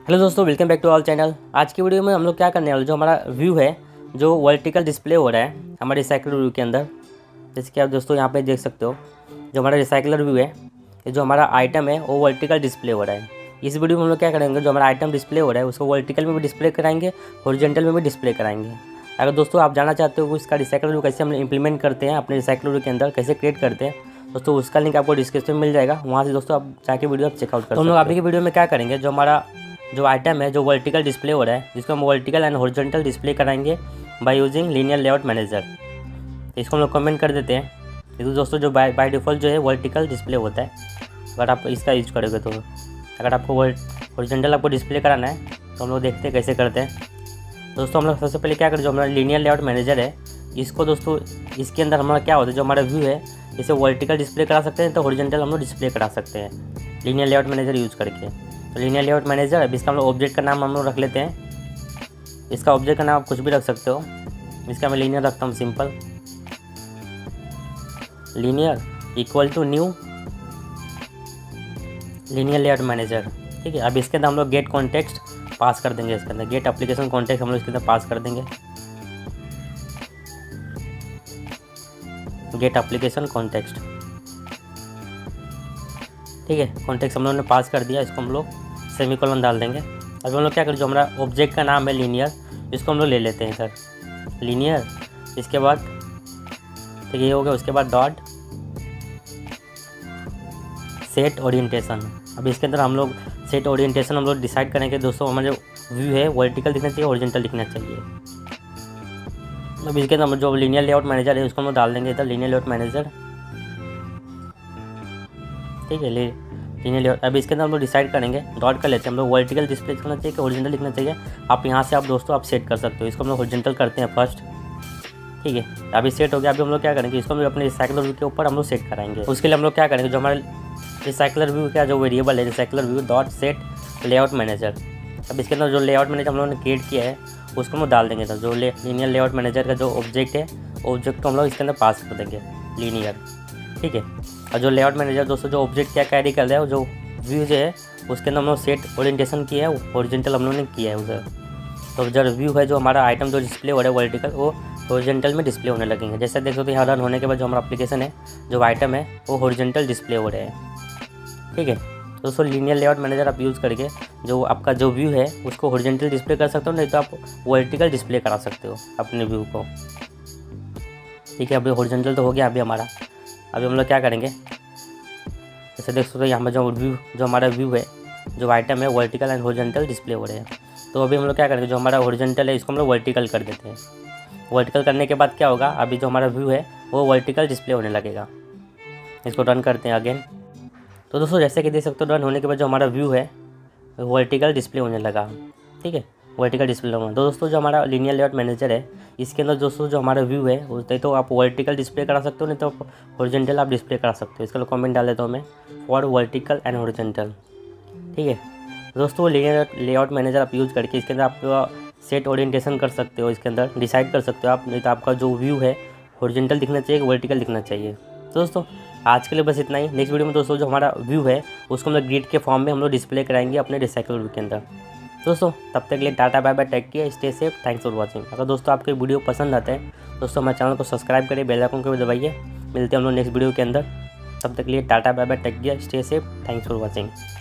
Hello दोस्तों, welcome back to all channel. आज की वीडियो में हम लोग क्या करने वाले, जो हमारा व्यू है जो वर्टिकल डिस्प्ले हो रहा है हमारे रिसाइकलर व्यू के अंदर। जैसे कि आप दोस्तों यहाँ पे देख सकते हो, जो हमारा रिसाइकलर व्यू है, ये जो हमारा आइटम है वो वर्टिकल डिस्प्ले हो रहा है। इस वीडियो में हम लोग क्या करेंगे, जो हमारा आइटम डिस्प्ले हो रहा है उसको वर्टिकल में भी डिस्प्ले कराएंगे, हॉरिजॉन्टल में भी डिस्प्ले कराएंगे। अगर दोस्तों आप जानना चाहते हो कि इसका रिसाइकलर व्यू कैसे हम इंप्लीमेंट करते हैं, अपने रिसाइकलर व्यू के अंदर कैसे क्रिएट करते हैं, दोस्तों उसका लिंक आपको डिस्क्रिप्शन में मिल जाएगा। वहाँ से दोस्तों आप जाके वीडियो आप चेकआउट कर सकते हो। हम लोग अभी की वीडियो में क्या करेंगे, जो हमारा जो आइटम है जो वर्टिकल डिस्प्ले हो रहा है, जिसको हम वर्टिकल एंड हॉरिजॉन्टल डिस्प्ले कराएंगे by using linear layout manager. इसको हम लोग कमेंट कर देते हैं। इसको दोस्तों जो बाय डिफ़ॉल्ट जो है वर्टिकल डिस्प्ले होता है, अगर आप इसका यूज करोगे तो। अगर आपको हॉरिजॉन्टल आपको डिस्प्ले कराना है तो हम लोग देखते हैं कैसे करते हैं। दोस्तों हम लोग सबसे पहले क्या करें, जो हमारा लीनियर लेआउट मैनेजर है इसको दोस्तों इसके अंदर हमारा क्या होता है, जो हमारा व्यू है इसे वर्टिकल डिस्प्ले करा सकते हैं तो हॉरिजॉन्टल हम लोग डिस्प्ले करा सकते हैं लीनियर लेआउट मैनेजर यूज़ करके। तो लीनियर लेआउट मैनेजर, अब इसका हम लोग ऑब्जेक्ट का नाम हम लोग रख लेते हैं। इसका ऑब्जेक्ट का नाम आप कुछ भी रख सकते हो। इसका मैं लीनियर रखता हूँ, simple linear equal to new linear layout manager. ठीक है, अब इसके अंदर हम लोग गेट कॉन्टेक्स्ट पास कर देंगे। इसके अंदर गेट एप्लीकेशन कॉन्टेक्स्ट हम लोग इसके अंदर पास कर देंगे। गेट एप्लीकेशन कॉन्टेक्स्ट, ठीक है, कॉन्टेक्स्ट हम लोगों ने पास कर दिया। इसको हम लोग सेमीकोलन डाल देंगे। अब हम लोग क्या करें, जो हमारा ऑब्जेक्ट का नाम है लीनियर, इसको हम लोग ले लेते हैं सर लीनियर। इसके बाद ठीक है, ये हो गया। उसके बाद डॉट सेट ओरिएंटेशन। अब इसके अंदर हम लोग सेट ओरिएंटेशन हम लोग डिसाइड करेंगे। दोस्तों हमारा जो व्यू है वर्टिकल दिखना चाहिए, हॉरिजॉन्टल दिखना चाहिए। अब इसके अंदर जो लीनियर लेआउट मैनेजर है उसको हम लोग डाल देंगे इधर, लीनियर लेआउट मैनेजर। ठीक है, लीनियर लेआउट। अब इसके अंदर हम लोग डिसाइड करेंगे, डॉट कर लेते हैं हम लोग, वर्टिकल डिस्प्ले दिखना चाहिए कि हॉरिजॉन्टल दिखना चाहिए। आप यहाँ से आप दोस्तों आप सेट कर सकते हो। इसको हम लोग हॉरिजॉन्टल करते हैं फर्स्ट। ठीक है, अभी सेट हो गया। अभी हम लोग क्या करेंगे, इसको हम लोग अपने रिसाइकलर व्यू के ऊपर हम लोग सेट कराएंगे। उसके लिए हम लोग क्या करेंगे, जो हमारे रिसाइकलर व्यू का जो वेरिएबल है recycler view dot set layout manager. अब इसके अंदर जो लेआउट मैनेजर हम लोगों ने क्रिएट किया है उसको हम लोग डाल देंगे। तो जो लीनियर लेआउट मैनेजर का जो ऑब्जेक्ट है, ऑब्जेक्ट को हम लोग इसके अंदर पास कर देंगे लीनियर। ठीक है, और जो लेआउट मैनेजर दोस्तों जो ऑब्जेक्ट क्या कैरी कर रहा है, जो व्यू जो है उसके अंदर हम लोग सेट ओरिएंटेशन किया है, हॉरिजॉन्टल हम लोगों ने किया है उधर। तो जो व्यू है, जो हमारा आइटम जो डिस्प्ले हो रहा है वर्टिकल, वो हॉरिजॉन्टल में डिस्प्ले होने लगेंगे। जैसे देख सकते हो यहाँ रन होने के बाद जो हमारा एप्लीकेशन है, जो आइटम है वो हॉरिजॉन्टल डिस्प्ले हो रहे हैं। ठीक है दोस्तों, लीनियर लेआउट मैनेजर आप यूज़ करके जो आपका जो व्यू है उसको हॉरिजॉन्टल डिस्प्ले कर सकते हो, नहीं तो आप वर्टिकल डिस्प्ले करा सकते हो अपने व्यू को। ठीक है, अभी हॉरिजॉन्टल तो हो गया अभी हमारा। अभी हम लोग क्या करेंगे, जैसे देख सकते हो यहाँ पर जो हमारा व्यू है, जो आइटम है वर्टिकल एंड हॉरिजॉन्टल डिस्प्ले हो रहे हैं। तो अभी हम लोग क्या करेंगे, जो हमारा हॉरिजॉन्टल है इसको हम लोग वर्टिकल कर देते हैं। वर्टिकल करने के बाद क्या होगा, अभी जो हमारा व्यू है वो वर्टिकल डिस्प्ले होने लगेगा। इसको रन करते हैं अगेन। तो दोस्तों जैसे कि देख सकते हो, रन होने के बाद जो हमारा व्यू है वर्टिकल डिस्प्ले होने लगा। ठीक है, वर्टिकल डिस्प्ले होगा। तो दोस्तों जो हमारा लीनियर लेआउट मैनेजर है इसके अंदर दोस्तों जो हमारा व्यू है नहीं तो आप वर्टिकल डिस्प्ले करा सकते हो, नहीं तो हॉरिजॉन्टल आप डिस्प्ले करा सकते हो। इसका कमेंट डाल देता हूँ मैं, फॉर वर्टिकल एंड हॉरिजॉन्टल। ठीक है दोस्तों, लीनियर लेआउट मैनेजर आप यूज़ करके इसके अंदर आप सेट ओरिएंटेशन कर सकते हो। इसके अंदर डिसाइड कर सकते हो आप, नहीं तो आपका जो व्यू है हॉरिजॉन्टल दिखना चाहिए, वर्टिकल दिखना चाहिए। तो दोस्तों आज के लिए बस इतना ही। नेक्स्ट वीडियो में दोस्तों जो हमारा व्यू है उसको हम लोग ग्रिड के फॉर्म में हम लोग डिस्प्ले कराएंगे अपने रिसाइकलर व्यू के अंदर। दोस्तों तब तक के लिए tata bye bye, take care, stay safe, thanks for watching. अगर दोस्तों आपको वीडियो पसंद आता है दोस्तों हमारे चैनल को सब्सक्राइब करिए, बेल आइकन को भी दबाइए। मिलते हैं हम लोग नेक्स्ट वीडियो के अंदर। तब तक के लिए tata bye bye, take care, stay safe, thanks for watching.